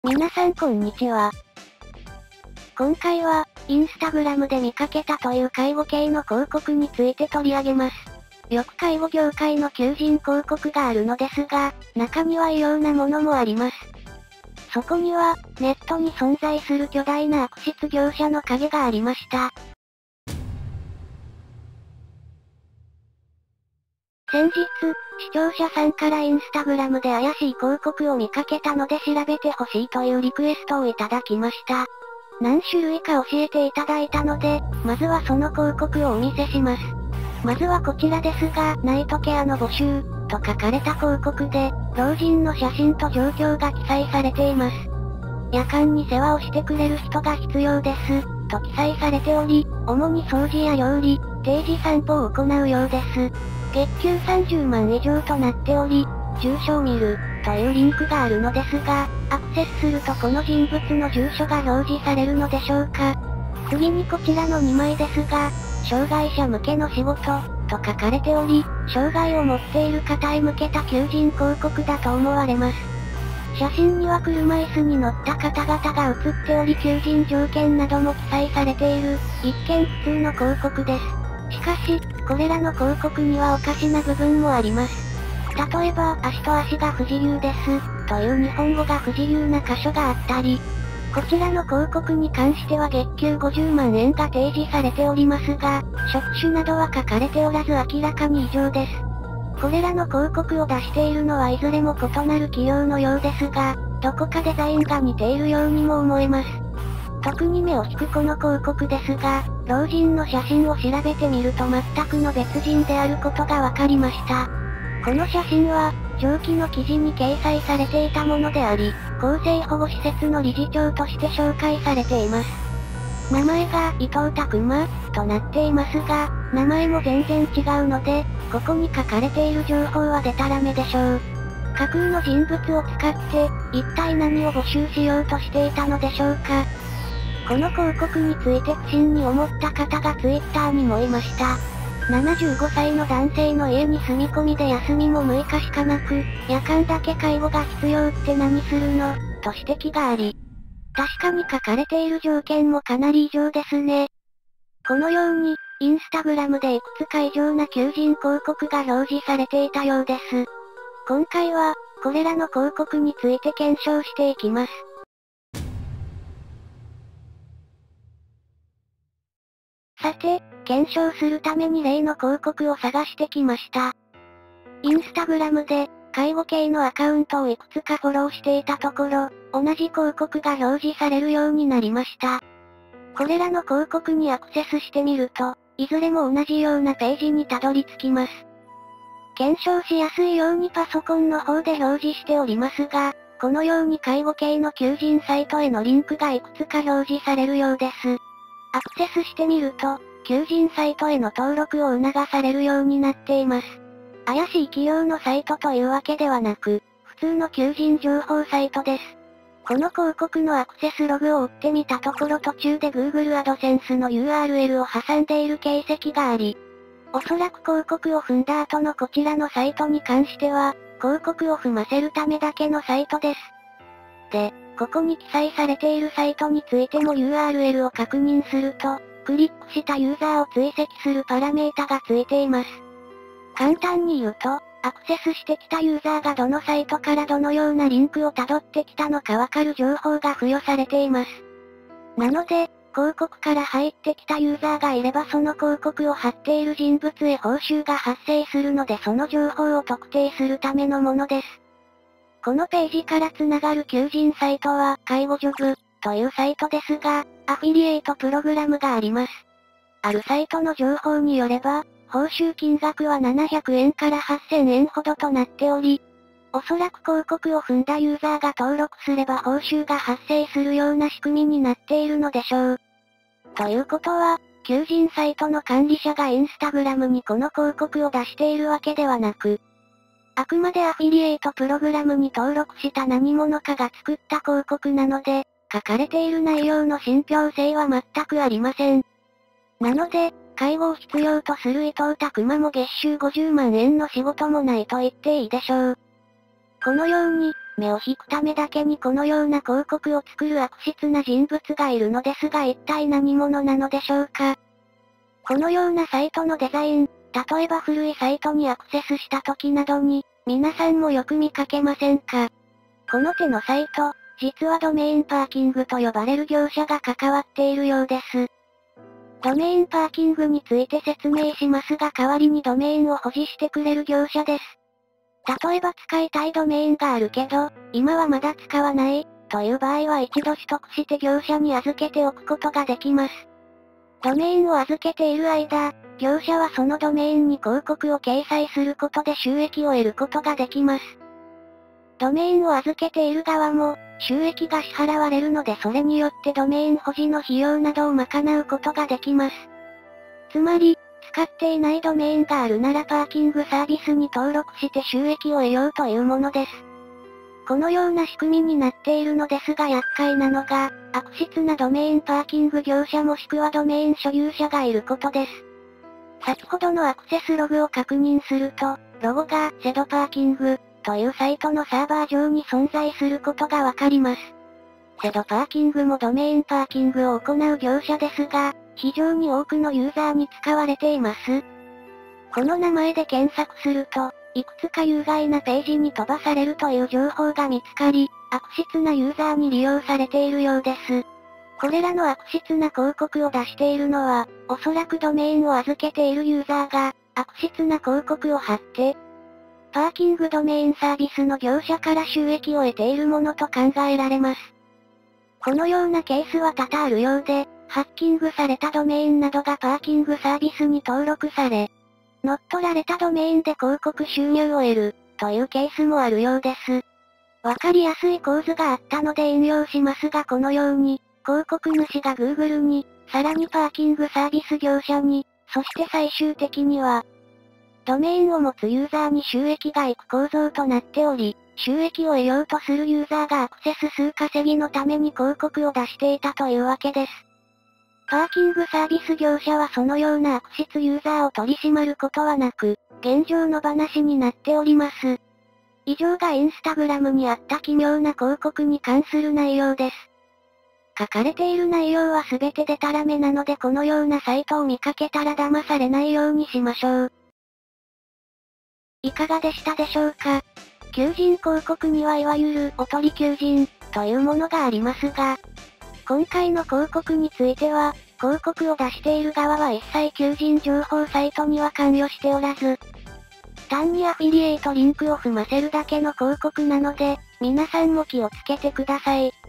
皆さんこんにちは。今回は、インスタグラムで見かけたという介護系の広告について取り上げます。よく介護業界の求人広告があるのですが、中には異様なものもあります。そこには、ネットに存在する巨大な悪質業者の影がありました。先日、視聴者さんからインスタグラムで怪しい広告を見かけたので調べてほしいというリクエストをいただきました。何種類か教えていただいたので、まずはその広告をお見せします。まずはこちらですが、ナイトケアの募集、と書かれた広告で、老人の写真と状況が記載されています。夜間に世話をしてくれる人が必要です、と記載されており、主に掃除や料理、定時散歩を行うようです。月給30万以上となっており、住所を見る、というリンクがあるのですが、アクセスするとこの人物の住所が表示されるのでしょうか。次にこちらの2枚ですが、障害者向けの仕事、と書かれており、障害を持っている方へ向けた求人広告だと思われます。写真には車椅子に乗った方々が写っており求人条件なども記載されている、一見普通の広告です。しかし、これらの広告にはおかしな部分もあります。例えば、足と足が不自由です、という日本語が不自由な箇所があったり、こちらの広告に関しては月給50万円が提示されておりますが、職種などは書かれておらず明らかに異常です。これらの広告を出しているのはいずれも異なる企業のようですが、どこかデザインが似ているようにも思えます。特に目を引くこの広告ですが、老人の写真を調べてみると全くの別人であることが分かりました。この写真は、上記の記事に掲載されていたものであり、厚生保護施設の理事長として紹介されています。名前が伊藤拓馬となっていますが、名前も全然違うので、ここに書かれている情報はデタラメでしょう。架空の人物を使って、一体何を募集しようとしていたのでしょうか。この広告について不審に思った方がツイッターにもいました。75歳の男性の家に住み込みで休みも6日しかなく、夜間だけ介護が必要って何するのと指摘があり。確かに書かれている条件もかなり異常ですね。このように、インスタグラムでいくつか異常な求人広告が表示されていたようです。今回は、これらの広告について検証していきます。さて、検証するために例の広告を探してきました。インスタグラムで、介護系のアカウントをいくつかフォローしていたところ、同じ広告が表示されるようになりました。これらの広告にアクセスしてみると、いずれも同じようなページにたどり着きます。検証しやすいようにパソコンの方で表示しておりますが、このように介護系の求人サイトへのリンクがいくつか表示されるようです。アクセスしてみると、求人サイトへの登録を促されるようになっています。怪しい企業のサイトというわけではなく、普通の求人情報サイトです。この広告のアクセスログを追ってみたところ途中で Google AdSense の URL を挟んでいる形跡があり、おそらく広告を踏んだ後のこちらのサイトに関しては、広告を踏ませるためだけのサイトです。で、ここに記載されているサイトについても URL を確認すると、クリックしたユーザーを追跡するパラメータがついています。簡単に言うと、アクセスしてきたユーザーがどのサイトからどのようなリンクを辿ってきたのかわかる情報が付与されています。なので、広告から入ってきたユーザーがいればその広告を貼っている人物へ報酬が発生するのでその情報を特定するためのものです。このページからつながる求人サイトは、介護ジョブ、というサイトですが、アフィリエイトプログラムがあります。あるサイトの情報によれば、報酬金額は700円から8000円ほどとなっており、おそらく広告を踏んだユーザーが登録すれば報酬が発生するような仕組みになっているのでしょう。ということは、求人サイトの管理者がインスタグラムにこの広告を出しているわけではなく、あくまでアフィリエイトプログラムに登録した何者かが作った広告なので、書かれている内容の信憑性は全くありません。なので、介護を必要とする伊藤拓馬も月収50万円の仕事もないと言っていいでしょう。このように、 目を引くためだけにこのような広告を作る悪質な人物がいるのですが一体何者なのでしょうか。このようなサイトのデザイン、例えば古いサイトにアクセスした時などに、皆さんもよく見かけませんか。この手のサイト、実はドメインパーキングと呼ばれる業者が関わっているようです。ドメインパーキングについて説明しますが代わりにドメインを保持してくれる業者です。例えば使いたいドメインがあるけど、今はまだ使わない、という場合は一度取得して業者に預けておくことができます。ドメインを預けている間、業者はそのドメインに広告を掲載することで収益を得ることができます。ドメインを預けている側も、収益が支払われるのでそれによってドメイン保持の費用などを賄うことができます。つまり、使っていないドメインがあるならパーキングサービスに登録して収益を得ようというものです。このような仕組みになっているのですが厄介なのが、悪質なドメインパーキング業者もしくはドメイン所有者がいることです。先ほどのアクセスログを確認すると、ロゴがセドパーキングというサイトのサーバー上に存在することがわかります。セドパーキングもドメインパーキングを行う業者ですが、非常に多くのユーザーに使われています。この名前で検索すると、いくつか有害なページに飛ばされるという情報が見つかり、悪質なユーザーに利用されているようです。これらの悪質な広告を出しているのは、おそらくドメインを預けているユーザーが、悪質な広告を貼って、パーキングドメインサービスの業者から収益を得ているものと考えられます。このようなケースは多々あるようで、ハッキングされたドメインなどがパーキングサービスに登録され、乗っ取られたドメインで広告収入を得る、というケースもあるようです。わかりやすい構図があったので引用しますがこのように、広告主が Google に、さらにパーキングサービス業者に、そして最終的には、ドメインを持つユーザーに収益がいく構造となっており、収益を得ようとするユーザーがアクセス数稼ぎのために広告を出していたというわけです。パーキングサービス業者はそのような悪質ユーザーを取り締まることはなく、現状の話になっております。以上がインスタグラムにあった奇妙な広告に関する内容です。書かれている内容は全てデタラメなのでこのようなサイトを見かけたら騙されないようにしましょう。いかがでしたでしょうか？求人広告にはいわゆるおとり求人というものがありますが、今回の広告については、広告を出している側は一切求人情報サイトには関与しておらず、単にアフィリエイトリンクを踏ませるだけの広告なので、皆さんも気をつけてください。